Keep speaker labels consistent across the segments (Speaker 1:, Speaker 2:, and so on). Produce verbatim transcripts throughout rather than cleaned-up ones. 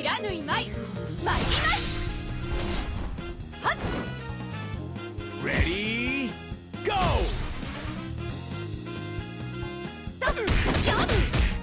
Speaker 1: らぬいまい参ります。はっ
Speaker 2: Ready, go!
Speaker 1: とよっ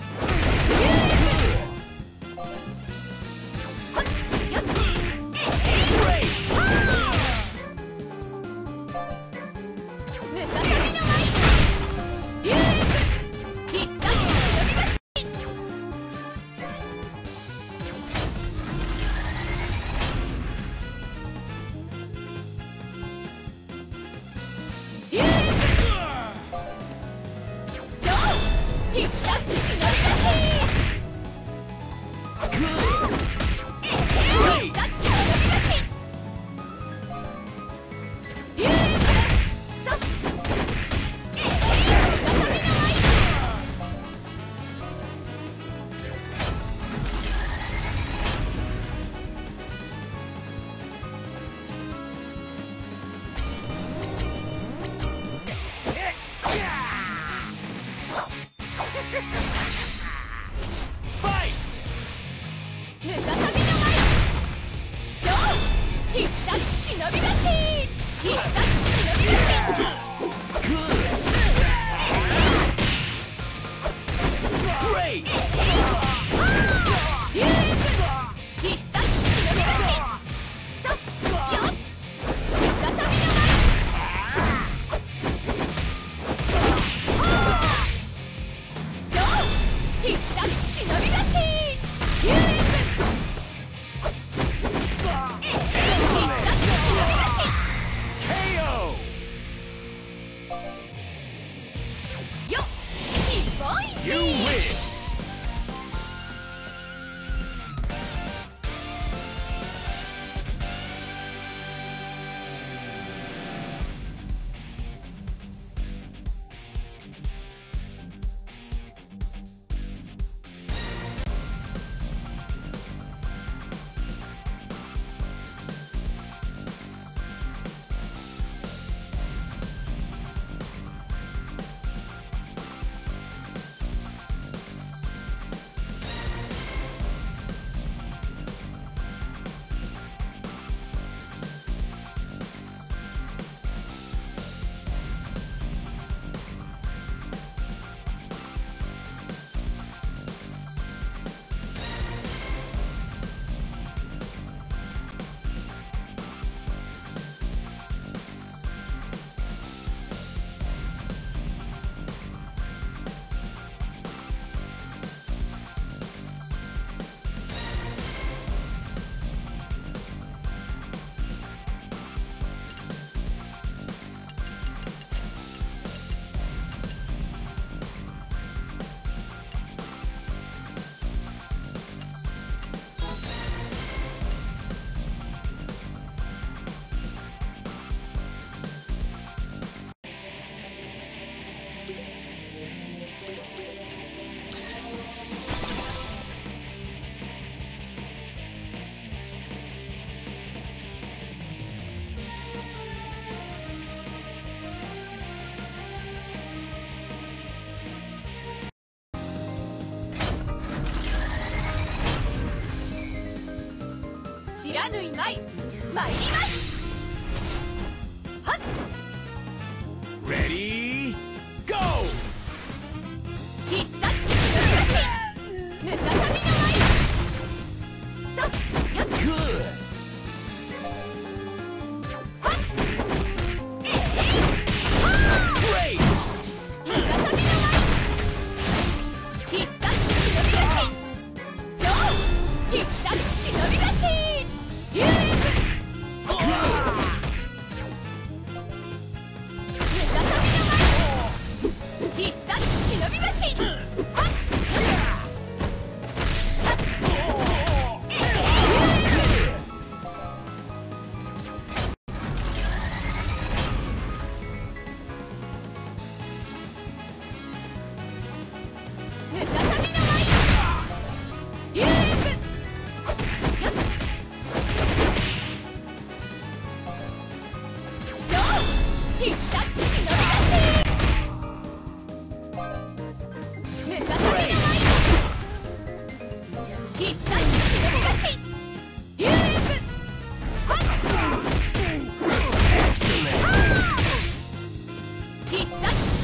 Speaker 1: 知らぬいまい参ります。はっ
Speaker 2: Ready, go!
Speaker 1: 必殺ムササビの舞とよっ
Speaker 2: Good!
Speaker 1: はっえいは
Speaker 2: Great!
Speaker 1: ムササビの舞必殺忍び勝ち超必殺忍び勝ち優劣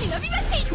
Speaker 1: 忍び腰。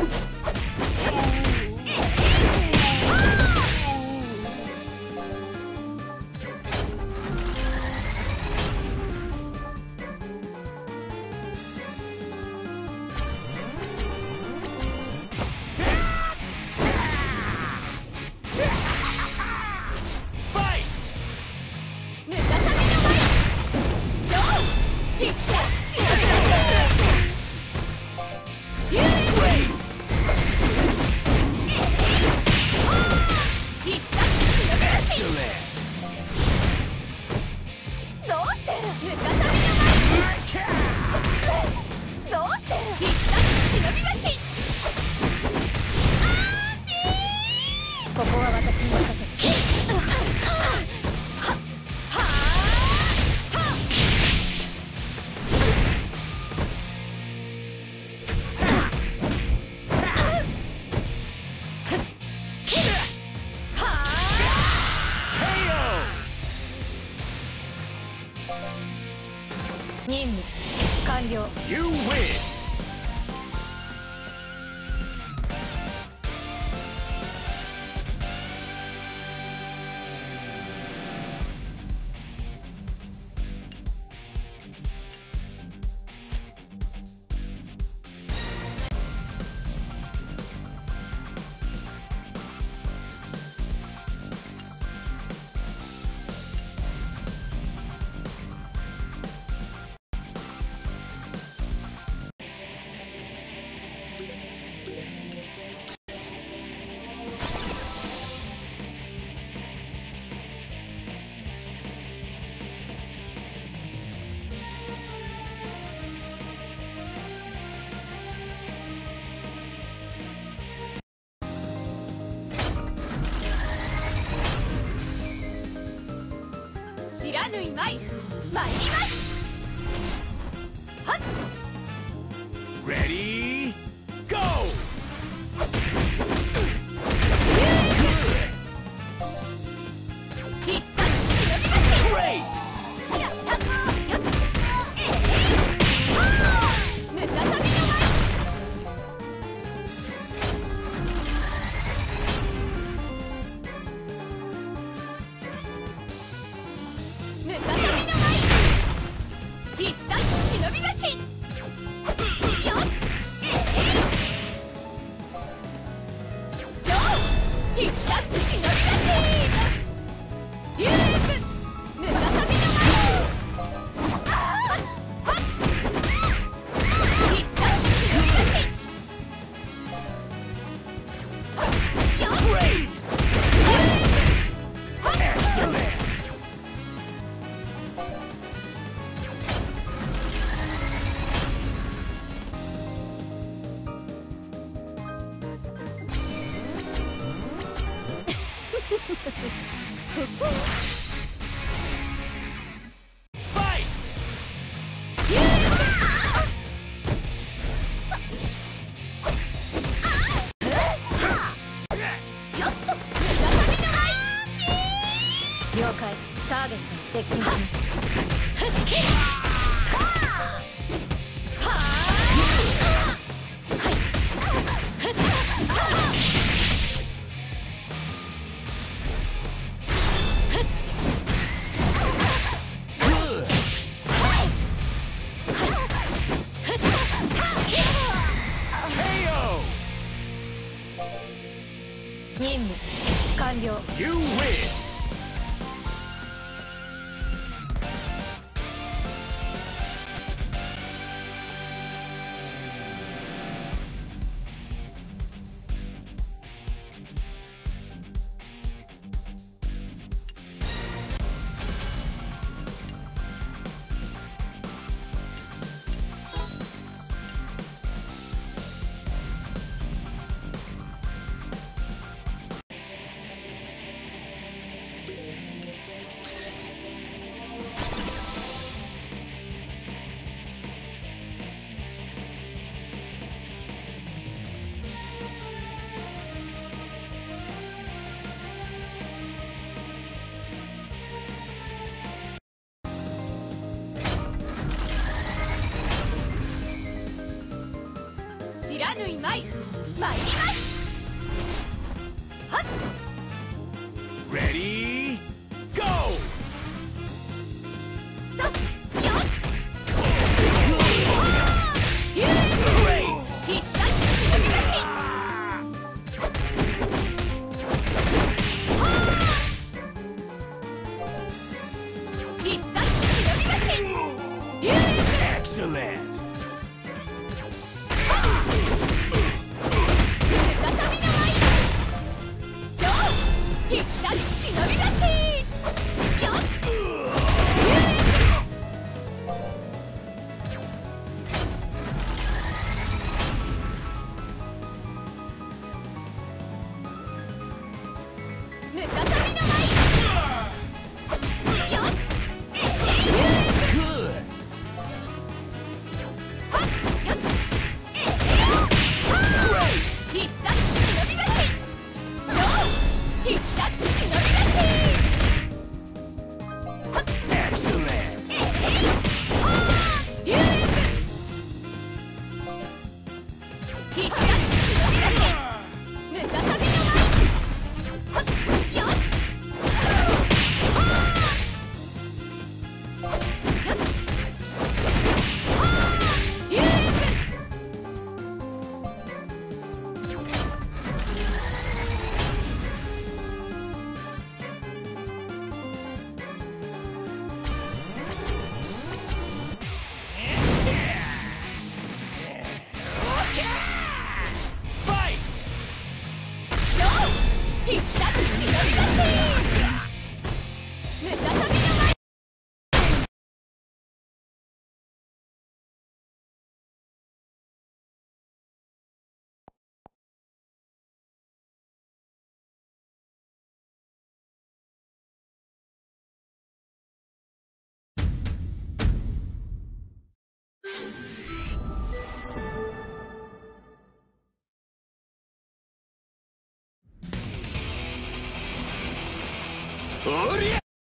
Speaker 1: ここは私に任せて。任務完了。
Speaker 2: You win!
Speaker 1: 知らぬいまい、参ります。はっ
Speaker 2: Ready? Go!
Speaker 1: 必殺忍び腰。
Speaker 2: Great!
Speaker 1: やったよっええあームササビの舞。ムササビの舞。必殺忍び腰。よっええどう必殺忍び腰。竜力ムササビの舞。あーはっ必殺忍び腰。よっ
Speaker 2: Great!
Speaker 1: はっ
Speaker 2: Excellent!
Speaker 1: 了解。ターゲットに接近します。
Speaker 2: Good! ケーオー!
Speaker 1: 任務完了。
Speaker 2: You win!
Speaker 1: らぬいまい参ります。はっ
Speaker 2: Ready, go!
Speaker 1: とよっゆう
Speaker 2: Great!
Speaker 1: 必殺忍び勝ち。必殺忍び勝ち。ゆう
Speaker 2: Excellent! 必殺忍び勝ち。よっムササビの舞よっええ Good!
Speaker 1: はっよっええはっ必殺忍び勝ち。よっ必殺忍び勝ち。
Speaker 2: Excellent!
Speaker 1: ええはっ龍必殺忍び勝ち。ムササビの舞はっよっはっよっはっ龍必殺忍び勝ち。ムササビの舞
Speaker 2: おりゃ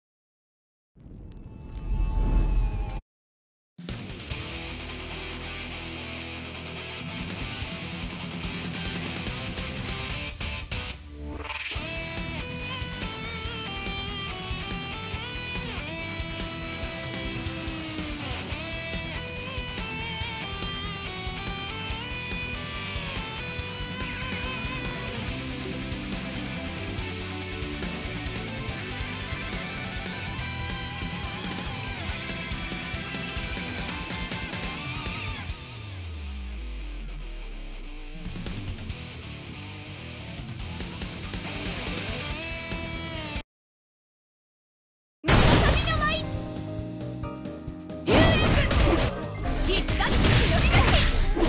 Speaker 2: ムササビの舞龍必殺忍び勝ち。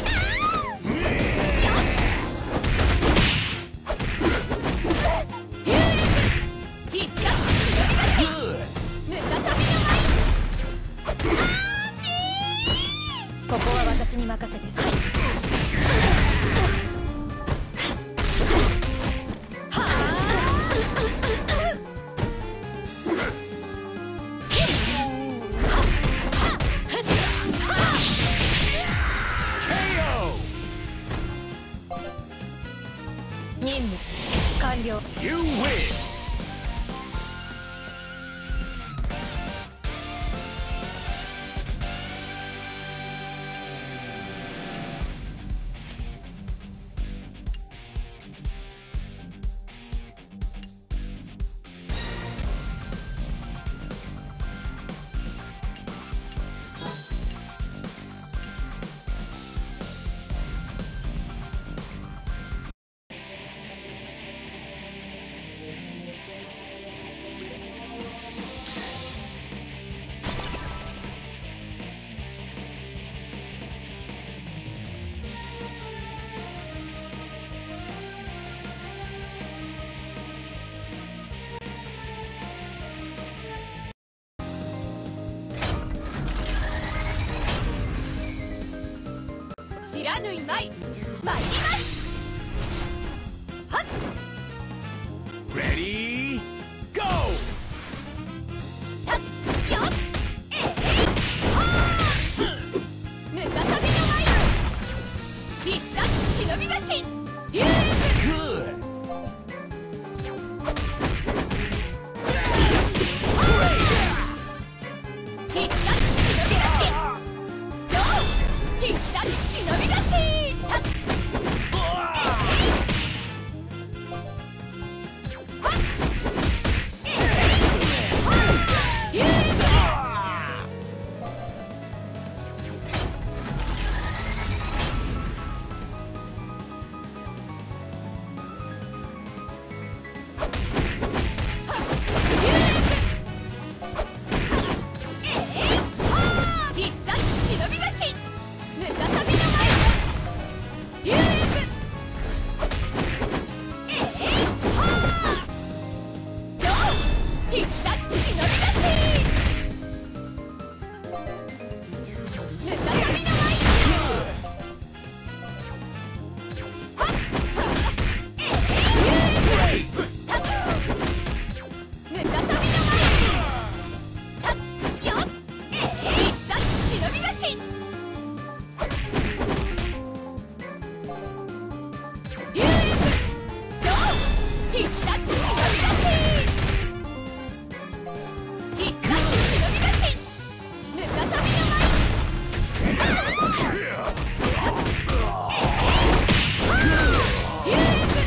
Speaker 2: よっ龍必殺忍び勝ち。 Good!
Speaker 1: ムササビの舞ここは私に任せて。はいはあ
Speaker 2: ケーオー!
Speaker 1: 任務完了。
Speaker 2: You win! 知らぬいまい参ります。はっ Ready, go!
Speaker 1: たっよっええはあムササビの舞必殺忍忍び勝ち竜
Speaker 2: Good.
Speaker 1: 必殺忍び勝ち上必殺忍び勝ちはっ必殺忍び勝ちムササビの前竜力えいはあ上必殺忍び勝ちムササビの前はっえい竜力たっムササビの前たっよっ必殺忍び勝ち竜力上必殺忍び勝ち必殺忍び勝ちムササビの前竜力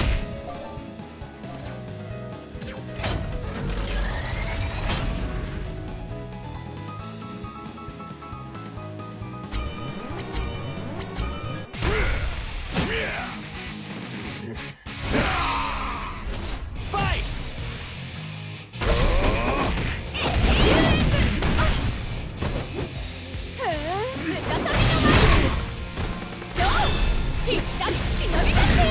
Speaker 1: ムササビの前上必殺忍び勝ち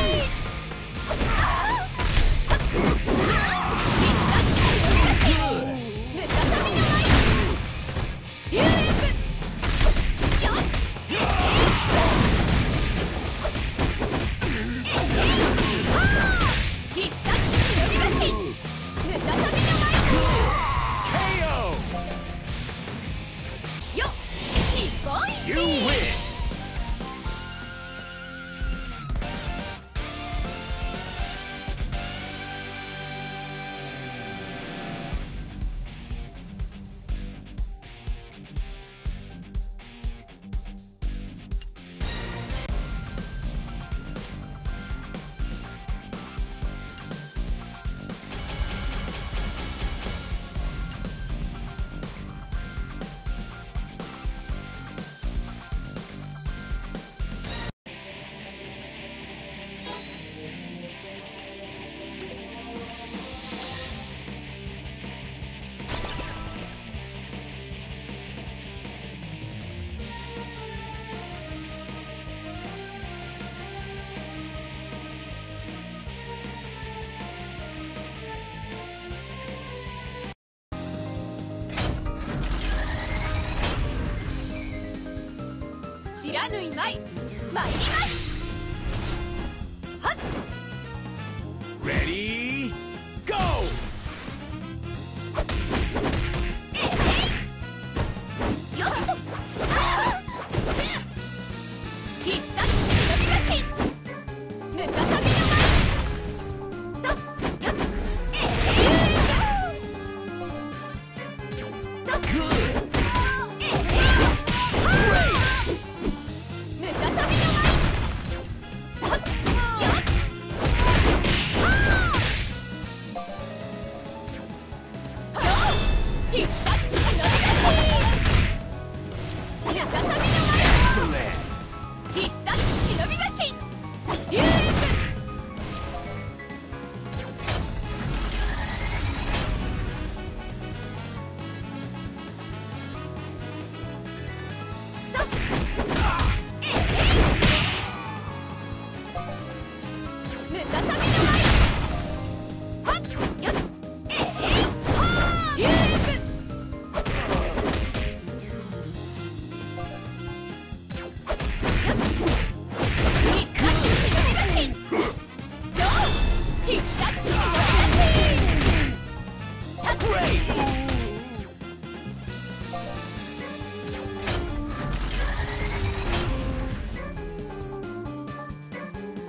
Speaker 1: 必殺忍び勝ちムササビの前竜力よっ必殺忍び勝ちムササビの前
Speaker 2: K O.
Speaker 1: よっ日本一
Speaker 2: You win. 知らぬいまい参りますはっ Ready? Go.
Speaker 1: よっとあー必殺忍び勝ちムササビの前とよっえいと
Speaker 2: Good.
Speaker 1: えいムササビの前はっよっはあ必殺忍び勝ちムササビの前
Speaker 2: Excellent.
Speaker 1: 必殺忍び勝ち竜力とえいムササビの前はっよっえいはあ竜力必殺忍び勝ち上必殺忍び勝ち
Speaker 2: Great.
Speaker 1: と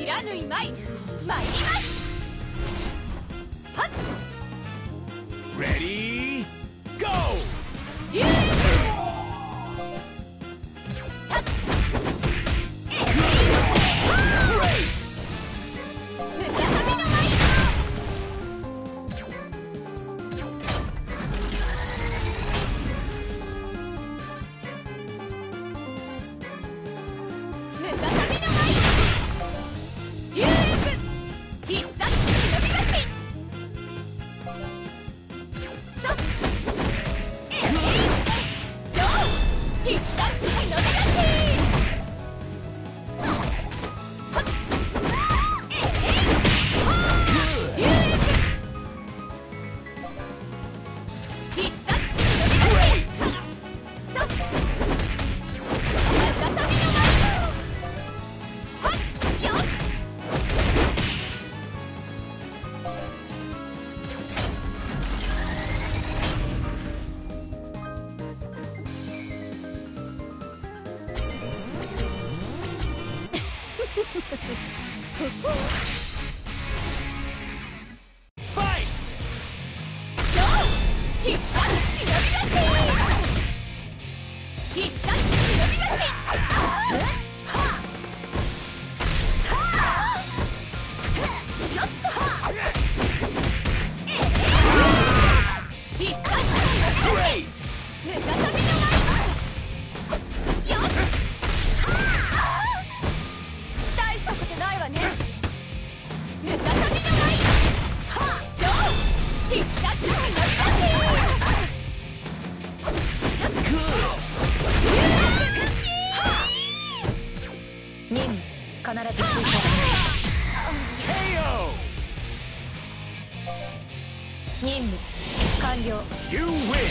Speaker 1: らぬいまい参ります。はっ
Speaker 2: Ready, go!
Speaker 1: 竜たっえいムササビの舞ムササビの舞竜必殺忍び勝ち必殺忍び勝ち任務完了。
Speaker 2: You win!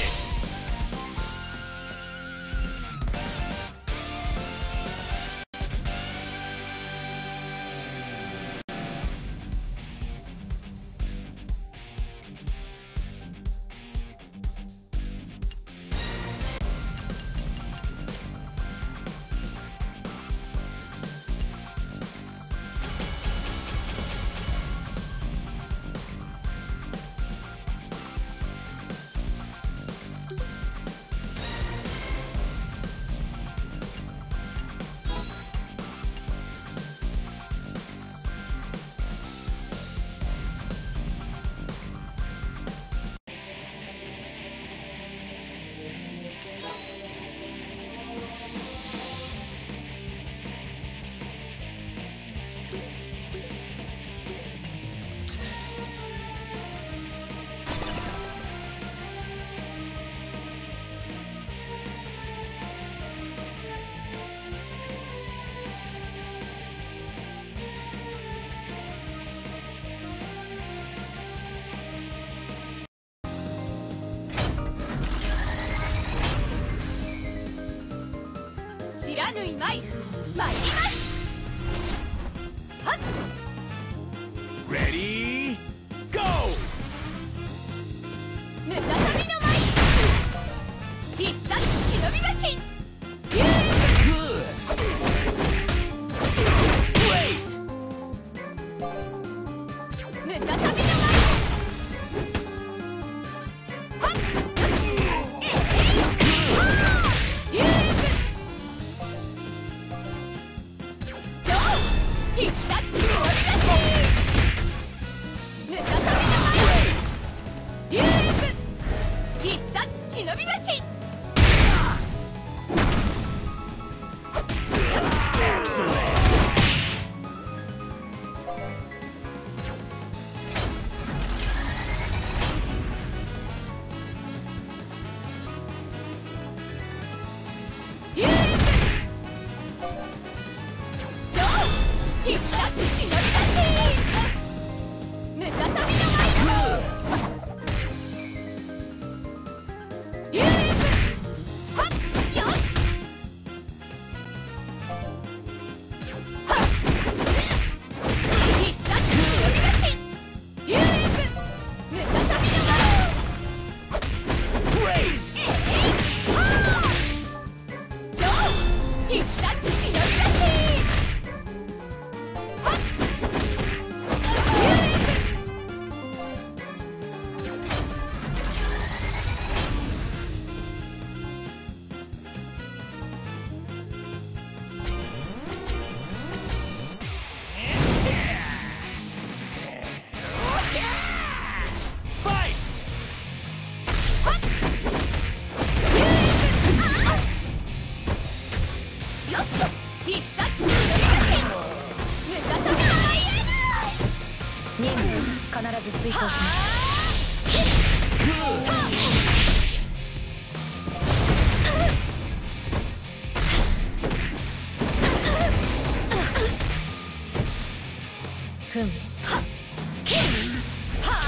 Speaker 1: 知らぬいまい参ります。はっ
Speaker 2: Ready, go!
Speaker 1: ムササビの舞必殺忍び勝ち竜
Speaker 2: Good! Great!
Speaker 1: ムササビの舞はっえい竜必殺忍び勝ちふむ。はっは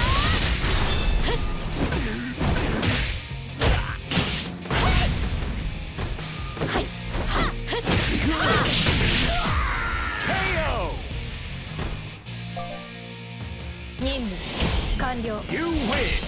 Speaker 1: あはい。任務完了。
Speaker 3: You win!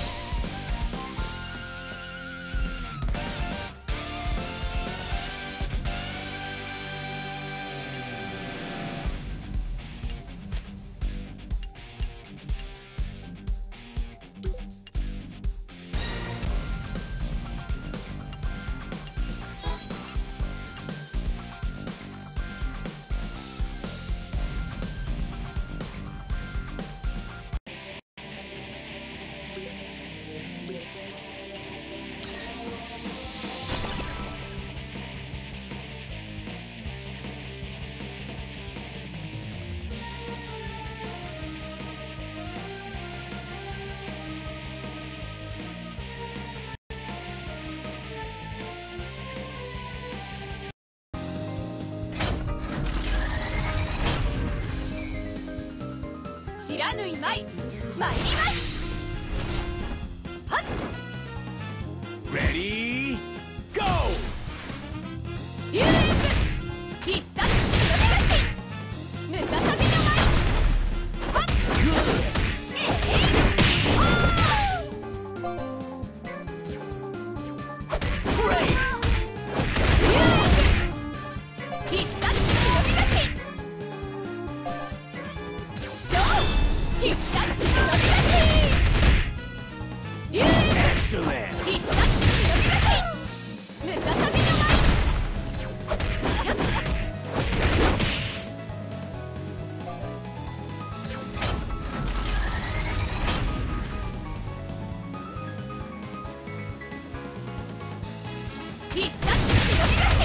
Speaker 1: 知らぬいまい参ります。はっ
Speaker 3: Ready? Go!
Speaker 1: 流烈必殺忍び勝ちムササビの舞。はっえいおー
Speaker 3: Great!
Speaker 1: 流烈必殺忍び勝ち超必殺忍び勝ち流烈
Speaker 3: Excellent!
Speaker 1: 必殺忍び勝ちムササビの舞。やっ必殺忍び勝ち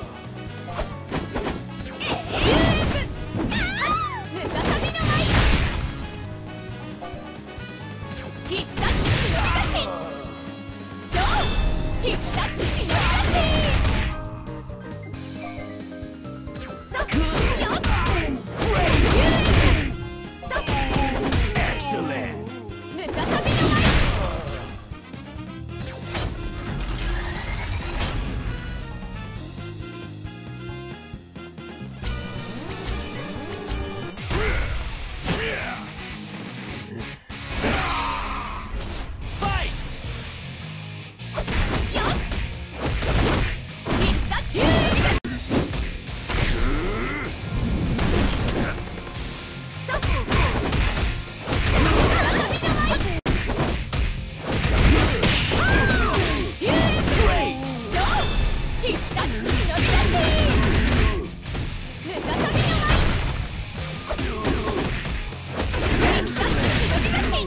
Speaker 1: えい流烈ムササビの舞。必殺忍び勝ち超必殺忍び勝ちよっ
Speaker 3: Great!
Speaker 1: 流烈と
Speaker 3: Excellent!
Speaker 1: ムササビの舞。
Speaker 3: Fight!
Speaker 1: よっ必殺忍び勝ちとムササビの舞。流烈
Speaker 3: Great!
Speaker 1: 超必殺忍び勝ちムササビの舞。必殺忍び勝ち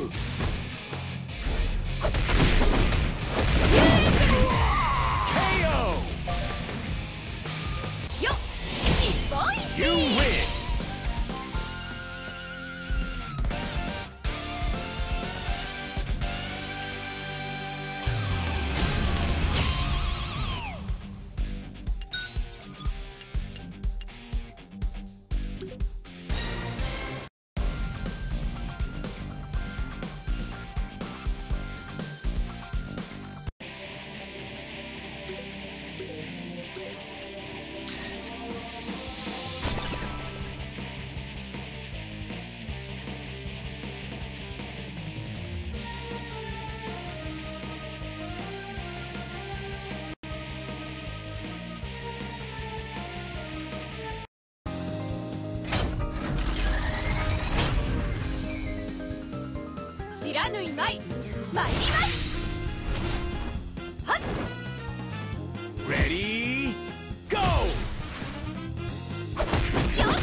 Speaker 1: 流烈
Speaker 3: ケーオー!
Speaker 1: よっ日本一
Speaker 3: You win!
Speaker 1: 知らぬいまい参ります。はっ
Speaker 3: Ready? Go!
Speaker 1: よっ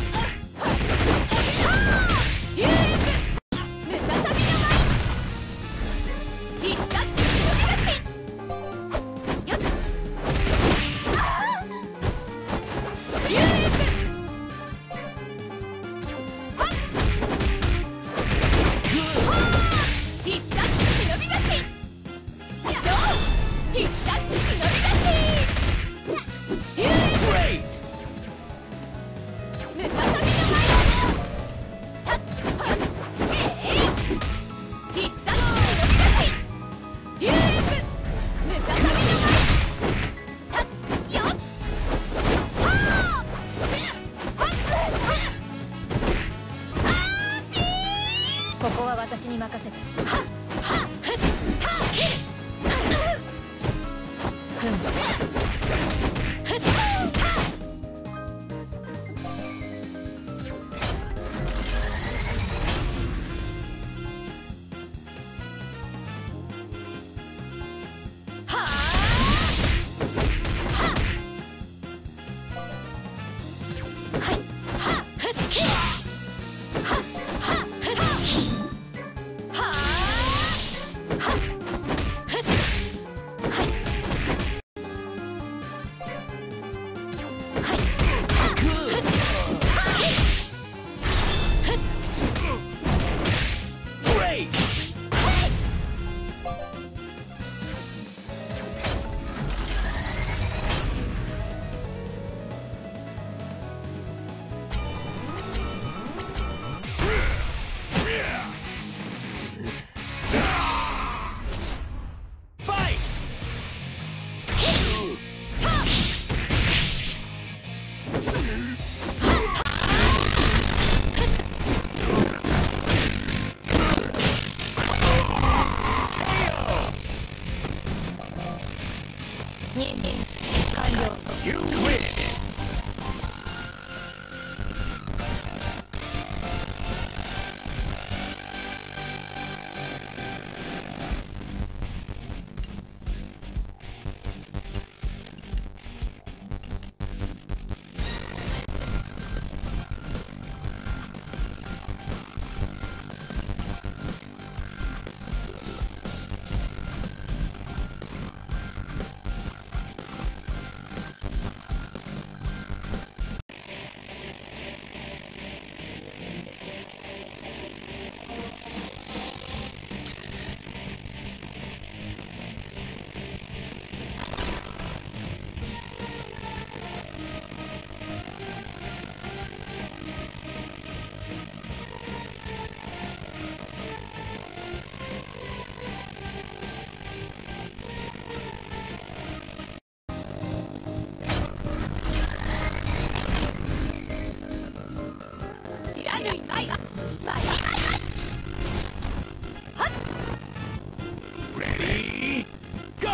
Speaker 1: 流烈ムササビの舞。必殺忍び勝ちよっ流烈はっ必殺忍び勝ち
Speaker 2: 任せて。はっはっふったふんふった
Speaker 3: You win! Ready, go!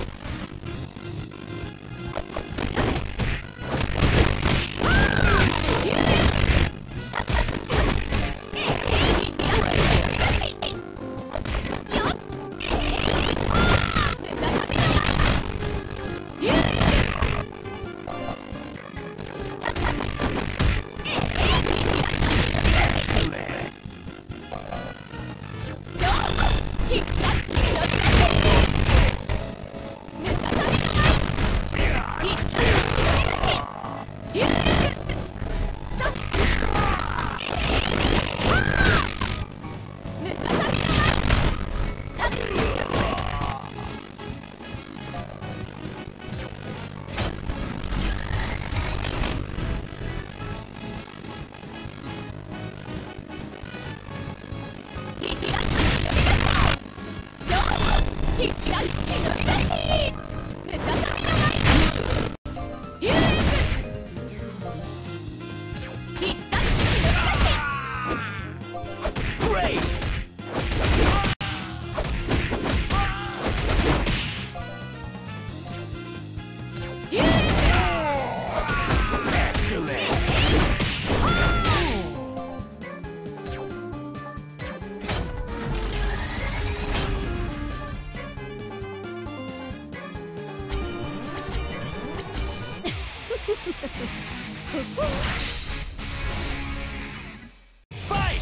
Speaker 3: Fight!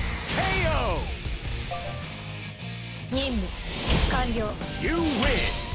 Speaker 2: K O! 任務完了。
Speaker 3: You win!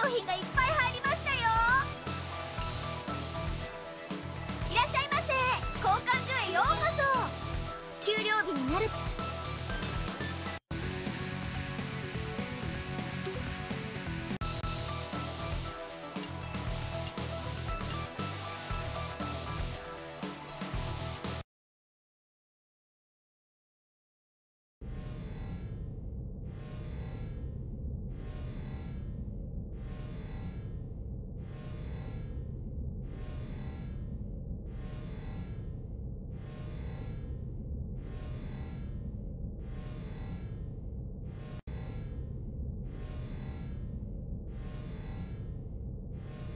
Speaker 2: 品がいっぱい入りましたよ。いらっしゃいませ。交換所へようこそ。給料日になる。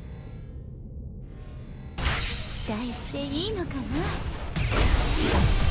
Speaker 2: 期待していいのかな。